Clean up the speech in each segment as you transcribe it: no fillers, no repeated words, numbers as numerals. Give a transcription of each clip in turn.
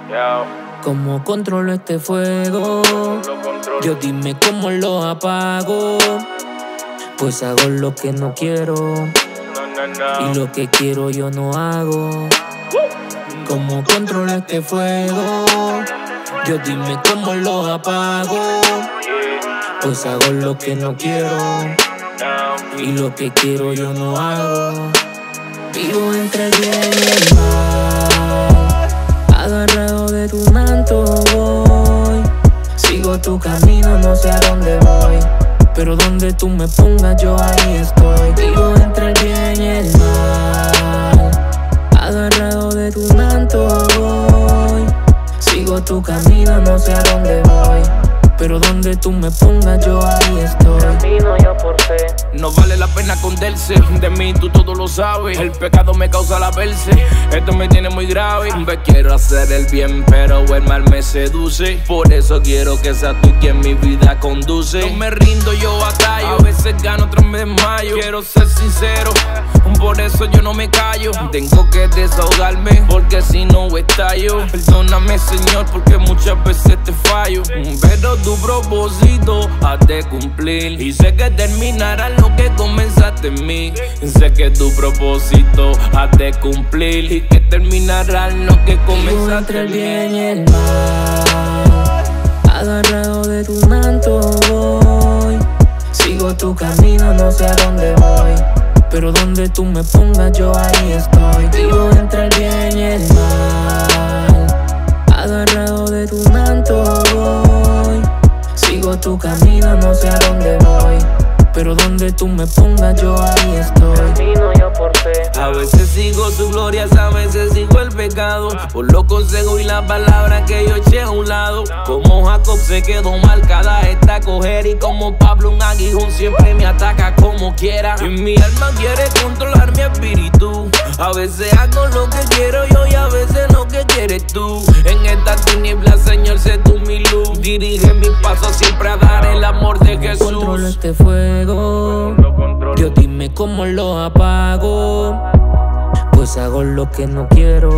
¿Cómo controlo este fuego? Yo dime cómo lo apago. Pues hago lo que no quiero y lo que quiero yo no hago. ¿Cómo controlo este fuego? Yo dime cómo lo apago. Pues hago lo que no quiero y lo que quiero yo no hago. Vivo entre el bien y el mal, agarrado de tu manto voy. Sigo tu camino, no sé a dónde voy, pero donde tú me pongas yo ahí estoy. Vivo entre el bien y el mal, agarrado de tu manto voy. Sigo tu camino, no sé a dónde voy, pero donde tú me pongas yo ahí estoy. Camino yo por fe. No vale la pena esconderse, de mí tú todo lo sabes. El pecado me causa la verse, esto me tiene muy grave. Quiero hacer el bien, pero el mal me seduce. Por eso quiero que seas tú quien mi vida conduce. No me rindo, yo batallo, a veces gano, otras me desmayo. Quiero ser sincero, por eso yo no me callo. Tengo que desahogarme, porque si no estallo. Perdóname, Señor, porque muchas veces te fallo, pero tu propósito has de cumplir, y sé que terminará lo que comenzaste en mí. Sé que tu propósito has de cumplir, y que terminará lo que Vivo comenzaste entre el en mí. bien y el mal, agarrado de tu manto voy. Sigo tu camino, no sé a dónde voy, pero donde tú me pongas yo ahí estoy. Vivo entre el bien y el mal, agarrado de tu manto voy. Sigo tu camino, no sé a dónde voy, pero donde tú me pongas yo ahí estoy. Camino yo por fe. A veces sigo sus glorias, a veces sigo el pecado, por los consejos y las palabras que yo eché a un lado. Como Jacob se quedó marcada esta coger, y como Pablo un aguijón siempre me ataca como quiera. Y mi alma quiere controlar mi espíritu. A veces hago lo que quiero yo y a veces lo que quieres tú. En esta tiniebla, Señor, sé tú mi luz. Dirige mis pasos siempre a dar el amor de Jesús. Controlo este fuego, yo dime cómo lo apago. Pues hago lo que no quiero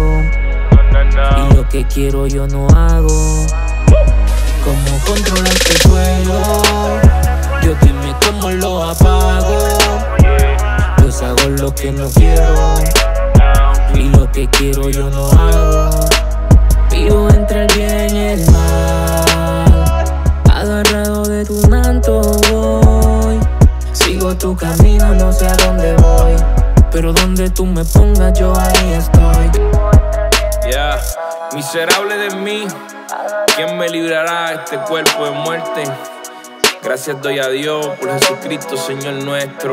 y lo que quiero yo no hago. ¿Cómo controlo este fuego? Yo dime cómo lo apago. Pues hago lo que no quiero y lo que quiero yo no hago. Vivo entre el bien y el mal, agarrado de tu manto voy. Sigo tu camino, no sé a dónde voy, pero donde tú me pongas yo ahí estoy. Miserable de mí, ¿quién me librará de este cuerpo de muerte? Gracias doy a Dios por Jesucristo, Señor nuestro.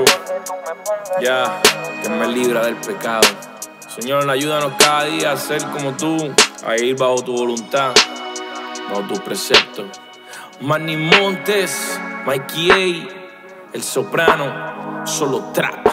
Que me libra del pecado. Señor, ayúdanos cada día a ser como tú, a ir bajo tu voluntad, bajo tus preceptos. Manny Montes, Mikey A, El Soprano, Solo Trap.